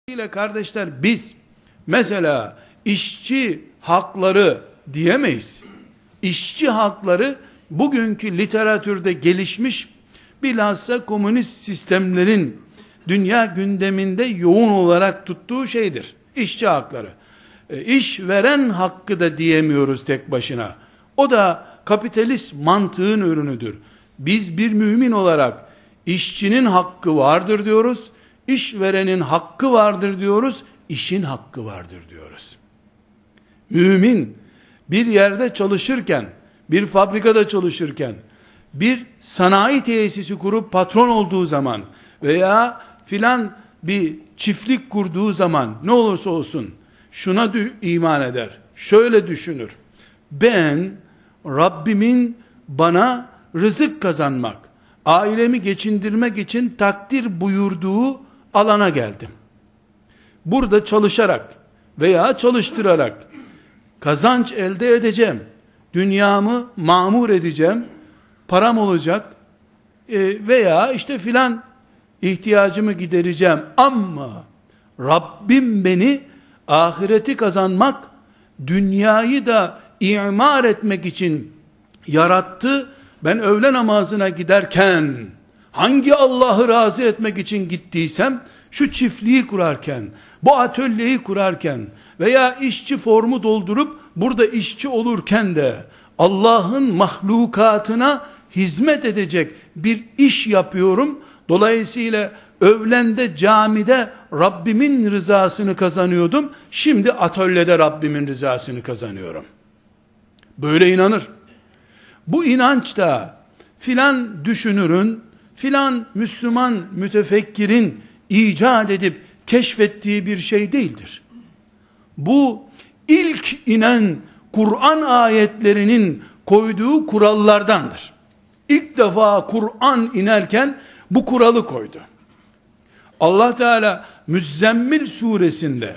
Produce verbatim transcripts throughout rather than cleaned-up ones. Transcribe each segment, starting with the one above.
ile kardeşler, biz mesela işçi hakları diyemeyiz. İşçi hakları bugünkü literatürde gelişmiş, bilhassa komünist sistemlerin dünya gündeminde yoğun olarak tuttuğu şeydir. İşçi hakları. E, işveren hakkı da diyemiyoruz tek başına. O da kapitalist mantığın ürünüdür. Biz bir mümin olarak işçinin hakkı vardır diyoruz. İşverenin hakkı vardır diyoruz. İşin hakkı vardır diyoruz. Mümin bir yerde çalışırken, bir fabrikada çalışırken, bir sanayi tesisi kurup patron olduğu zaman veya filan bir çiftlik kurduğu zaman ne olursa olsun şuna iman eder. Şöyle düşünür. Ben Rabbimin bana rızık kazanmak, ailemi geçindirmek için takdir buyurduğu alana geldim. Burada çalışarak veya çalıştırarak kazanç elde edeceğim. Dünyamı mamur edeceğim. Param olacak. E, veya işte filan ihtiyacımı gidereceğim. Ama Rabbim beni ahireti kazanmak, dünyayı da imar etmek için yarattı. Ben öğle namazına giderken hangi Allah'ı razı etmek için gittiysem, şu çiftliği kurarken, bu atölyeyi kurarken veya işçi formu doldurup burada işçi olurken de Allah'ın mahlukatına hizmet edecek bir iş yapıyorum. Dolayısıyla öğlende camide Rabbimin rızasını kazanıyordum. Şimdi atölyede Rabbimin rızasını kazanıyorum. Böyle inanır. Bu inanç da filan düşünürün, filan Müslüman mütefekkirin icat edip keşfettiği bir şey değildir. Bu ilk inen Kur'an ayetlerinin koyduğu kurallardandır. İlk defa Kur'an inerken bu kuralı koydu. Allah Teala Müzzemmil suresinde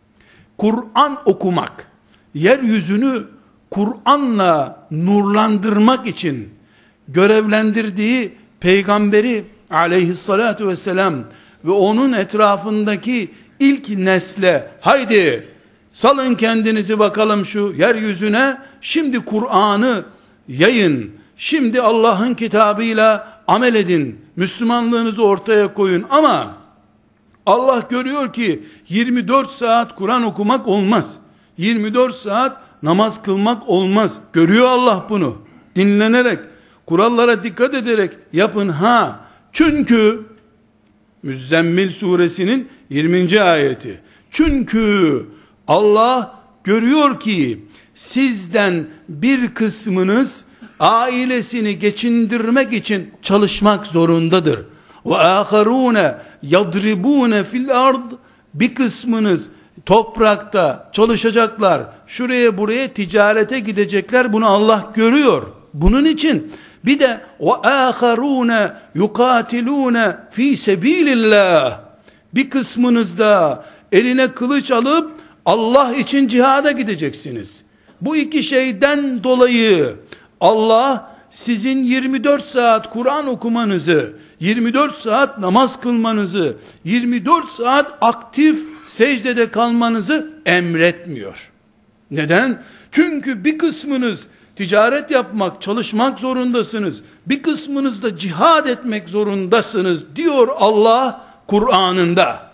Kur'an okumak, yeryüzünü Kur'an'la nurlandırmak için görevlendirdiği peygamberi aleyhissalatu vesselam ve onun etrafındaki ilk nesle, haydi salın kendinizi bakalım şu yeryüzüne, şimdi Kur'an'ı yayın, şimdi Allah'ın kitabıyla amel edin, Müslümanlığınızı ortaya koyun. Ama Allah görüyor ki yirmi dört saat Kur'an okumak olmaz, yirmi dört saat namaz kılmak olmaz. Görüyor Allah bunu. Dinlenerek, kurallara dikkat ederek yapın ha. Çünkü Müzzemmil suresinin yirminci ayeti. Çünkü Allah görüyor ki sizden bir kısmınız ailesini geçindirmek için çalışmak zorundadır. Ve âkharûne yadribûne fil ard, bir kısmınız toprakta çalışacaklar, şuraya buraya ticarete gidecekler, bunu Allah görüyor. Bunun için bir de وَآخَرُونَ يُقَاتِلُونَ ف۪ي سَب۪يلِ اللّٰهِ, bir kısmınız da eline kılıç alıp Allah için cihada gideceksiniz. Bu iki şeyden dolayı Allah sizin yirmi dört saat Kur'an okumanızı, yirmi dört saat namaz kılmanızı, yirmi dört saat aktif secdede kalmanızı emretmiyor. Neden? Çünkü bir kısmınız ticaret yapmak, çalışmak zorundasınız. Bir kısmınız da cihad etmek zorundasınız diyor Allah Kur'an'ında.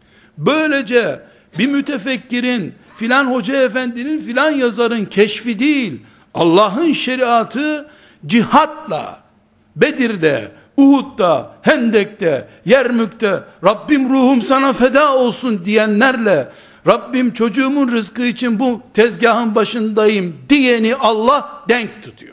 Böylece bir mütefekkirin, filan hoca efendinin, filan yazarın keşfi değil, Allah'ın şeriatı cihatla, Bedir'de, Uhud'da, Hendek'te, Yermük'te Rabbim ruhum sana feda olsun diyenlerle Rabbim çocuğumun rızkı için bu tezgahın başındayım diyeni Allah denk tutuyor.